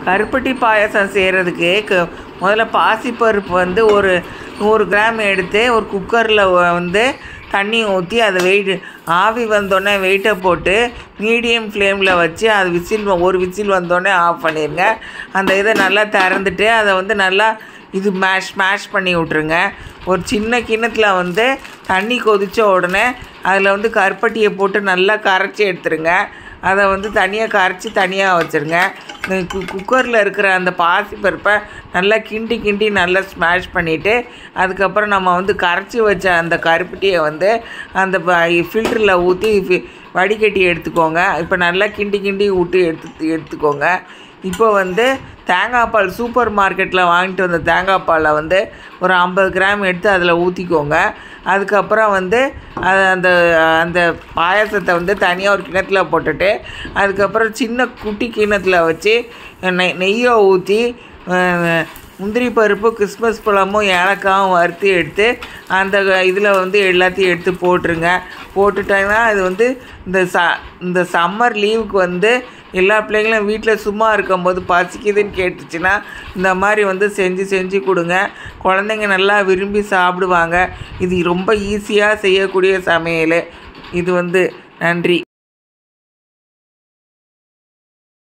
கருப்பட்டி பாயாசம் செய்கிறதுக்கு முதல்ல பாசிப்பருப்பு வந்து ஒரு 100 கிராம் எடுத்து ஒரு குக்கரில் வந்து தண்ணி ஊற்றி அதை ஆவி வந்தோடனே வெயிட்டை போட்டு மீடியம் ஃப்ளேமில் வச்சு அது ஒரு விசில் வந்தோடனே ஆஃப் பண்ணிடுங்க. அந்த இதை நல்லா திறந்துட்டு அதை வந்து நல்லா இது ஸ்மாஷ் பண்ணி விட்ருங்க. ஒரு சின்ன கிண்ணத்தில் வந்து தண்ணி கொதித்த உடனே அதில் வந்து கருப்பட்டியை போட்டு நல்லா கரைச்சி எடுத்துருங்க. அதை வந்து தனியாக கரைச்சி தனியாக வச்சுருங்க. குக்கரில் இருக்கிற அந்த பாசிப்பருப்பை நல்லா கிண்டி நல்லா ஸ்மாஷ் பண்ணிவிட்டு அதுக்கப்புறம் நம்ம வந்து கரைச்சி வச்ச அந்த கருப்பட்டியை வந்து அந்த ஃபில்டரில் ஊற்றி வடிகட்டி எடுத்துக்கோங்க. இப்போ நல்லா கிண்டி விட்டு எடுத்துக்கோங்க. இப்போ வந்து தேங்காய் பால் சூப்பர் மார்க்கெட்டில் வாங்கிட்டு வந்த தேங்காய் பாலை வந்து ஒரு 50 கிராம் எடுத்து அதில் ஊற்றிக்கோங்க. அதுக்கப்புறம் வந்து அந்த அந்த பாயாசத்தை வந்து தனியாக ஒரு கிண்ணத்தில் போட்டுட்டு அதுக்கப்புறம் சின்ன குட்டி கிண்ணத்தில் வச்சு நெய்யை ஊற்றி முந்திரி பருப்பு கிறிஸ்மஸ் பழமும் ஏலக்காயும் வறுத்து எடுத்து அந்த இதில் வந்து எல்லாத்தையும் எடுத்து போட்டுருங்க. போட்டுட்டாங்கன்னா இது வந்து இந்த சம்மர் லீவுக்கு வந்து எல்லா பிள்ளைங்களும் வீட்டில் சும்மா இருக்கும்போது பசிக்குதுன்னு கேட்டுச்சுன்னா இந்த மாதிரி வந்து செஞ்சு கொடுங்க. குழந்தைங்க நல்லா விரும்பி சாப்பிடுவாங்க. இது ரொம்ப ஈஸியாக செய்யக்கூடிய சமையல் இது வந்து. நன்றி.